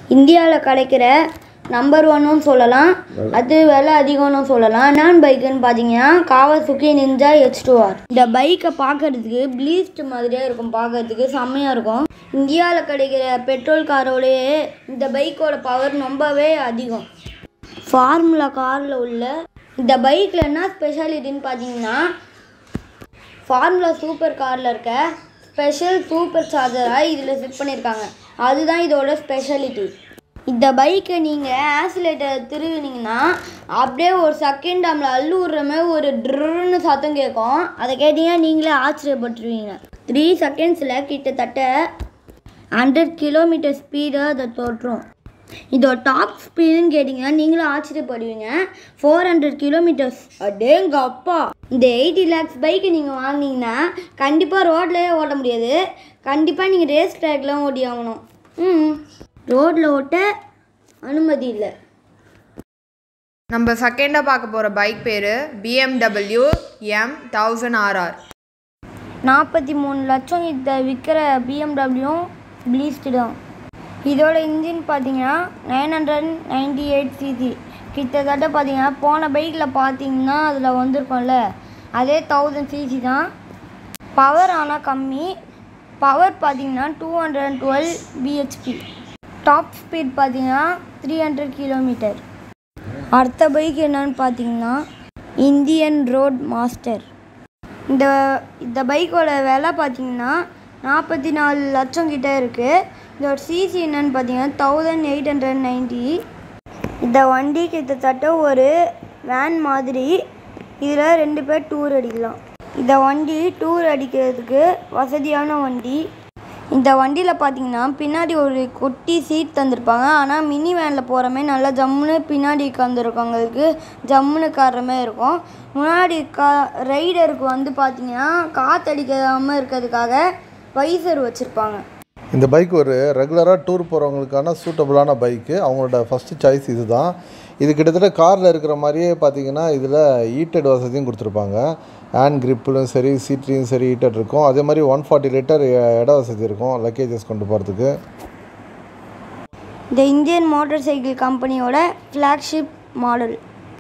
இந்தியாவில் கிடைக்கிற நம்பர் ஒன்னும் சொல்லலாம், அது விலை அதிகம்னு சொல்லலாம். என்னன்னு பைக்குன்னு பார்த்தீங்கன்னா காவாசுகி நிஞ்சா H2R. இந்த பைக்கை பார்க்கறதுக்கு ப்ளீஸ்ட் மாதிரியே இருக்கும், பார்க்கறதுக்கு செம்மையாக இருக்கும். இந்தியாவில் கிடைக்கிற பெட்ரோல் காரோடையே இந்த பைக்கோட பவர் ரொம்பவே அதிகம். ஃபார்முலா காரில் உள்ள இந்த பைக்கில் என்ன ஸ்பெஷாலிட்டின்னு பார்த்தீங்கன்னா ஃபார்முலா சூப்பர் காரில் இருக்க ஸ்பெஷல் சூப்பர் சார்ஜராக இதில் ஃபிட் பண்ணியிருக்காங்க. அதுதான் இதோட ஸ்பெஷாலிட்டி. இந்த பைக்கை நீங்கள் ஆக்சிலேட்டர் திருவினீங்கன்னா அப்படியே ஒரு செகண்ட் நம்மளை அள்ளு விட்ற மாதிரி ஒரு ட்ருன்னு சத்தம் கேட்கும். அதை கேட்டிங்கன்னா நீங்களே ஆச்சரியப்பட்டுருவீங்க. 3 செகண்ட்ஸில் கிட்டத்தட்ட 100 கிலோமீட்டர் ஸ்பீடாக அதை தொட்டுரும். இதோட டாப் ஸ்பீடுன்னு கேட்டிங்கன்னா நீங்களும் ஆச்சரியப்படுவீங்க. 400 கிலோமீட்டர்ஸ். அடேங்க அப்பா! இந்த 80 lakhs பைக்கு நீங்கள் வாங்கினீங்கன்னா கண்டிப்பாக ரோட்லேயே ஓட்ட முடியாது. கண்டிப்பாக நீங்கள் ரேஸ் ட்ராக்லாம் ஓட்டி ஆகணும். ரோட்டில் ஓட்ட அனுமதி இல்லை. நம்ம செகண்டாக பார்க்க போகிற பைக் பேர் BMW M1000RR. 43 லட்சம் இதை விற்கிற BMW ப்ளீஸ்டு தான். இதோட இன்ஜின் பார்த்தீங்கன்னா 998 cc. கிட்டத்தட்ட பார்த்தீங்கன்னா போன பைக்கில் பார்த்தீங்கன்னா அதில் வந்திருக்கோம்ல அதே 1000 cc தான். பவர் ஆனால் கம்மி. பவர் பார்த்தீங்கன்னா 212 bhp. டாப் ஸ்பீட் பார்த்தீங்கன்னா 300 கிலோமீட்டர். அடுத்த பைக் என்னன்னு பார்த்தீங்கன்னா இந்தியன் ரோட் மாஸ்டர். இந்த பைக்கோட விலை பார்த்தீங்கன்னா 44 லட்சம் கிட்டே இருக்குது. இதோட சிசி என்னன்னு பார்த்தீங்கன்னா 1890. இந்த வண்டி கிட்டத்தட்ட ஒரு வேன் மாதிரி. இதில் 2 பேர் டூர் அடிக்கலாம். இந்த வண்டி டூர் அடிக்கிறதுக்கு வசதியான வண்டி. இந்த வண்டியில் பார்த்தீங்கன்னா பின்னாடி ஒரு குட்டி சீட் தந்திருப்பாங்க. ஆனால் மினி வேனில் போகிற மாதிரி நல்லா ஜம்முன்னு பின்னாடி உட்காந்துருக்கவங்களுக்கு ஜம்முன்னு காட்டுற மாதிரி இருக்கும். முன்னாடி ரைடருக்கு வந்து பார்த்தீங்கன்னா காற்றடிக்காமல் இருக்கிறதுக்காக வைசர் வச்சுருப்பாங்க. இந்த பைக் ஒரு ரெகுலராக டூர் போகிறவங்களுக்கான சூட்டபுளான பைக்கு. அவங்களோட ஃபஸ்ட்டு சாய்ஸ் இது தான். இது கிட்டத்தட்ட காரில் இருக்கிற மாதிரியே பார்த்தீங்கன்னா இதில் ஹீட்டட் வசதியும் கொடுத்துருப்பாங்க. ஹேண்ட் கிரிப்லையும் சரி சீட்லேயும் சரி ஹீட்டட் இருக்கும். அதே மாதிரி 140 லிட்டர் இட வசதி இருக்கும் லக்கேஜஸ் கொண்டு போகிறதுக்கு. இந்த இந்தியன் மோட்டார் சைக்கிள் கம்பெனியோட flagship model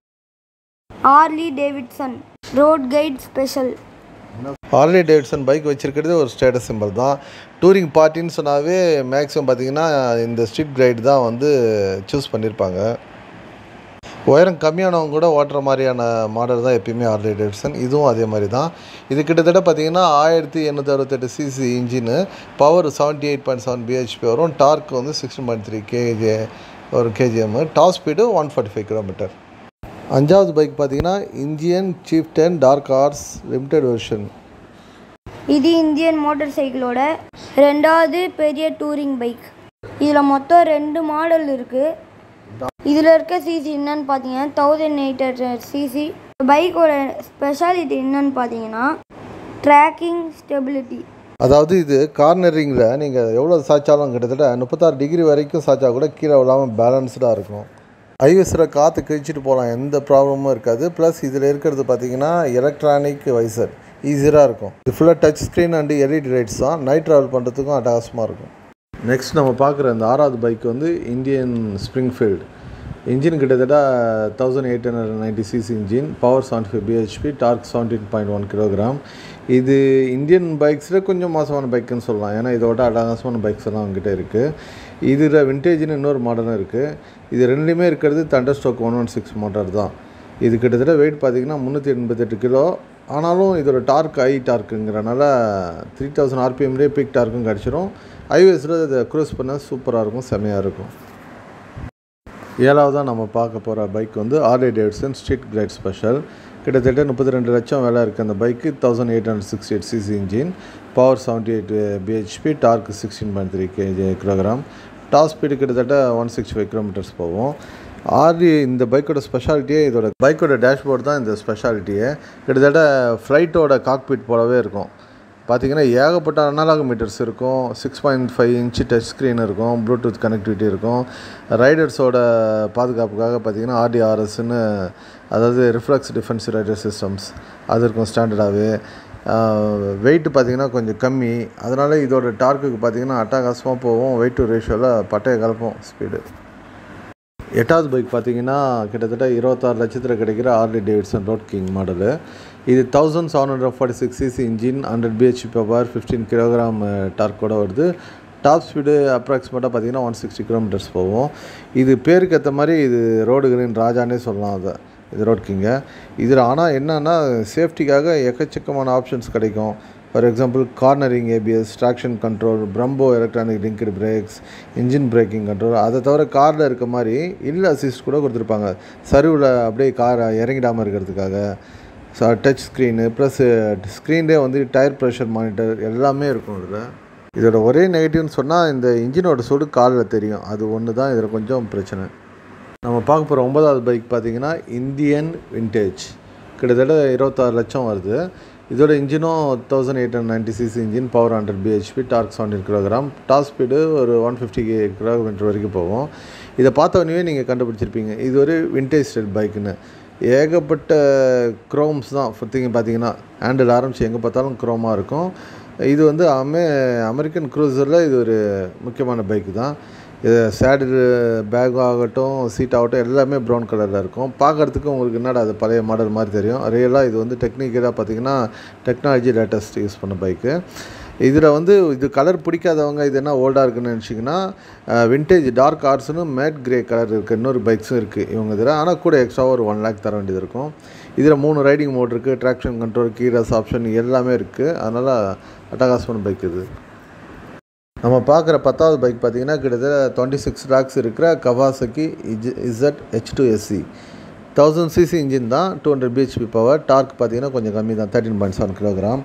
Harley Davidson road glide special. Harley Davidson bike வச்சுருக்கிறது ஒரு ஸ்டேட்டஸ் சிம்பிள் தான். டூரிங் பார்ட்டின்னு சொன்னாவே மேக்ஸிமம் பார்த்திங்கன்னா இந்த ஸ்ட்ரீட் ரைடு தான் வந்து சூஸ் பண்ணியிருப்பாங்க. உயரம் கம்மியானவங்க கூட ஓட்டுற மாதிரியான மாடல் தான் எப்பயுமே ஹார்லி டேவிட்சன். இதுவும் அதே மாதிரி தான். இது கிட்டத்தட்ட பார்த்திங்கன்னா 1868 cc இன்ஜினு, பவர் 78.7 bhp வரும். டார்க் வந்து 16.3 kgm. Top speed 145 km. அஞ்சாவது பைக் பார்த்தீங்கன்னா Indian Chieftain Dark Horse limited version. இது இந்தியன் மோட்டார் சைக்கிளோட 2வது பெரிய டூரிங் பைக். இதில் மொத்தம் 2 மாடல் இருக்குது. இதில் இருக்க சிசி என்னன்னு பார்த்தீங்கன்னா 1800 cc. பைக்கோட ஸ்பெஷாலிட்டி என்னன்னு பார்த்தீங்கன்னா ட்ராக்கிங் ஸ்டெபிலிட்டி. அதாவது இது கார்னரிங்கில் நீங்கள் எவ்வளோ சாய்ச்சாலும் கிட்டத்தட்ட 36 டிகிரி வரைக்கும் சாய்ச்சா கூட கீழே விழாமல் பேலன்ஸ்டாக இருக்கும். ஐவிஎஸில் காற்று கிழிச்சிட்டு போகலாம், எந்த ப்ராப்ளமும் இருக்காது. ப்ளஸ் இதில் இருக்கிறது பார்த்தீங்கன்னா எலக்ட்ரானிக் வைசர் ஈஸியாக இருக்கும். இது ஃபுல்லாக touch screen and LED lights தான். நைட் ட்ராவல் பண்ணுறதுக்கும் அட்டகாசமாக இருக்கும். நெக்ஸ்ட் நம்ம பார்க்குற இந்த 6வது பைக் வந்து இந்தியன் ஸ்ப்ரிங்ஃபீல்டு. இன்ஜின் கிட்டத்தட்ட 1890 cc engine, power 75 bhp, torque 17.1 kg. இது இந்தியன் பைக்ஸில் கொஞ்சம் மோசமான பைக்குன்னு சொல்லலாம். ஏன்னா இதோட அட்டகாசமான பைக்ஸ் எல்லாம் அவங்ககிட்ட இருக்குது. இதில் விண்டேஜ்னு இன்னொரு மாடலும் இருக்குது. இது ரெண்டுலேயுமே இருக்கிறது தண்டர்ஸ்ட்ரோக் 116 மோட்டார் தான். இது கிட்டத்தட்ட வெயிட் பார்த்திங்கன்னா 388 கிலோ. ஆனாலும் இதோட டார்க் ஹை டார்க்குங்கிறனால 3000 RPMலேயே பீக் டார்க்கும் கிடச்சிரும். ஐவிஎஸில் இதை க்ரூஸ் பண்ண சூப்பராக இருக்கும், செம்மையாக இருக்கும். 7வதாக நம்ம பார்க்க போகிற பைக் வந்து Harley Davidson street glide special. கிட்டத்தட்ட 32 லட்சம் விலை இருக்குது அந்த bike. 1868 cc engine, power 78 bhp, torque 16.3 kg. Top speed கிட்டத்தட்ட 165 km போகும். ஹார்லி இந்த பைக்கோட ஸ்பெஷாலிட்டியே இதோட பைக்கோட டேஷ்போர்டு தான் இந்த ஸ்பெஷாலிட்டியே. கிட்டத்தட்ட ஃப்ளைட்டோட காக்பீட் போலவே இருக்கும். பார்த்திங்கன்னா ஏகப்பட்ட அனலாக் மீட்டர்ஸ் இருக்கும். 6.5 inch டச் ஸ்க்ரீன் இருக்கும். ப்ளூடூத் கனெக்டிவிட்டி இருக்கும். ரைடர்ஸோட பாதுகாப்புக்காக பார்த்திங்கன்னா RDRSன்னு, அதாவது ரிஃப்ளெக்ஸ் டிஃபென்ஸ் ரைடர் சிஸ்டம்ஸ், அது இருக்கும் ஸ்டாண்டர்டாகவே. வெயிட்டு பார்த்திங்கன்னா கொஞ்சம் கம்மி. அதனால் இதோட டார்க்குக்கு பார்த்திங்கன்னா அட்டகாசமாக போகும். வெயிட் டு ரேஷியோவில் பட்டையை கலப்போம் ஸ்பீடு. 8வது பைக் பார்த்திங்கன்னா கிட்டத்தட்ட 26 லட்சத்தில் கிடைக்கிற Harley Davidson road king model. இது 1746 cc engine, 100 bhp power, 15 kg டார்க்கோடு வருது. டாப் ஸ்பீடு அப்ராக்சிமேட்டாக பார்த்திங்கன்னா 160 km போகும். இது பேருக்கு ஏற்ற மாதிரி இது ரோடு கிரீன் ராஜானே சொல்லலாம். அதை இது ரோட் கிங்கை. இதில் ஆனால் என்னென்னா சேஃப்டிக்காக எக்கச்சக்கமான ஆப்ஷன்ஸ் கிடைக்கும். For example cornering ABS, traction control, Brembo electronic linked brakes, engine braking control. அதை தவிர காரில் இருக்க மாதிரி ஹில் அசிஸ்ட் கூட கொடுத்துருப்பாங்க. சர்வில் அப்படியே காரை இறங்கிடாமல் இருக்கிறதுக்காக. டச் ஸ்க்ரீனு ப்ளஸ் ஸ்க்ரீன்லேயே வந்து டயர் ப்ரெஷர் மானிட்டர் எல்லாமே இருக்கும். இதோட ஒரே நெகட்டிவ்னு சொன்னால் இந்த இன்ஜினோட சூடு காலில் தெரியும். அது ஒன்று தான் இதில் கொஞ்சம் பிரச்சனை. நம்ம பார்க்க போகிற 9வது பைக் பார்த்திங்கன்னா இந்தியன் விண்டேஜ். கிட்டத்தட்ட 26 லட்சம் வருது. இதோட இன்ஜினும் 1890 cc engine, power 100 bhp, torque 17 kg, top speed ஒரு 150 km வரைக்கும் போகும். இதை பார்த்தோன்னே நீங்கள் கண்டுபிடிச்சிருப்பீங்க இது ஒரு விண்டேஜ் ஸ்டைல் பைக்குன்னு. ஏகப்பட்ட க்ரோம்ஸ் தான் பார்த்தீங்கன்னா ஹேண்டில் ஆரம்பித்து எங்கே பார்த்தாலும் க்ரோமாக இருக்கும். இது வந்து அமெரிக்கன் க்ரூசரில் இது ஒரு முக்கியமான பைக்கு தான். இது சேடில் பேக் ஆகட்டும், சீட் ஆகட்டும் எல்லாமே ப்ரௌன் கலரில் இருக்கும். பார்க்குறதுக்கு உங்களுக்கு என்னடா அது பழைய மாடல் மாதிரி தெரியும். ரியலாக இது வந்து டெக்னிக்கலாக பார்த்திங்கன்னா டெக்னாலஜி லேட்டஸ்ட் யூஸ் பண்ண பைக்கு. இதில் வந்து இது கலர் பிடிக்காதவங்க இது என்ன ஓல்டாக இருக்குன்னு நினச்சிங்கன்னா விண்டேஜ் டார்க் ஹார்ஸ்னு மேட் கிரே கலர் இருக்குது. இன்னொரு பைக்ஸும் இருக்குது இவங்க இதில். ஆனால் கூட எக்ஸ்ட்ரா ஒரு 1 lakh தர வேண்டியது இருக்கும். இதில் 3 ரைடிங் மோட் இருக்குது, ட்ராக்ஷன் கண்ட்ரோல், கீரஸ் ஆப்ஷன் எல்லாமே இருக்குது. அதனால் அட்டகாசமான பைக் இது. நம்ம பார்க்குற 10வது பைக் பார்த்திங்கன்னா கிட்டத்தட்ட 26 lakhs இருக்கிற கவாசகி ZH2SC. 1000 cc இன்ஜின் தான், 200 bhp பவர், டார்க் பார்த்திங்கன்னா கொஞ்சம் கம்மி தான், 13.7 kg.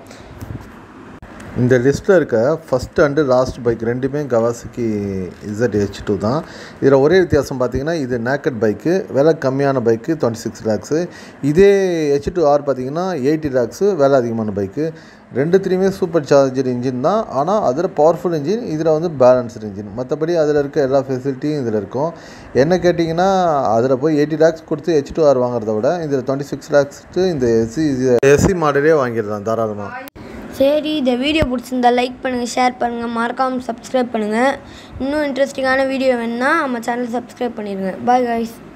இந்த லிஸ்ட்டில் இருக்க ஃபஸ்ட் அண்டு லாஸ்ட் பைக் ரெண்டுமே கவாசகி ZH2 தான். இதில் ஒரே வித்தியாசம் பார்த்திங்கன்னா இது நேக்கட் பைக்கு, விலை கம்மியான பைக்கு 26 lakhs. இதே H2R பார்த்திங்கன்னா 80 lakhs, விலை அதிகமான பைக்கு. ரெண்டுத்துலேயுமே சூப்பர் சார்ஜர் இன்ஜின் தான். ஆனால் அதில் பவர்ஃபுல் இன்ஜின், இதில் வந்து பேலன்ஸ்டு இன்ஜின். மற்றபடி அதில் இருக்க எல்லா ஃபெசிலிட்டியும் இதில் இருக்கும். என்ன கேட்டிங்கன்னா அதில் போய் 80 lakhs கொடுத்து H2R வாங்குறத விட இதில் 26 lakhs இந்த எஸ்சி மாடலே வாங்கிடலாம் தாராளமாக. சரி, இந்த வீடியோ பிடிச்சிருந்தா லைக் பண்ணுங்கள், ஷேர் பண்ணுங்கள், மறக்காமல் சப்ஸ்கிரைப் பண்ணுங்கள். இன்னும் இன்ட்ரெஸ்டிங்கான வீடியோ வேணுன்னா நம்ம சேனல் சப்ஸ்கிரைப் பண்ணிடுங்க. Bye guys.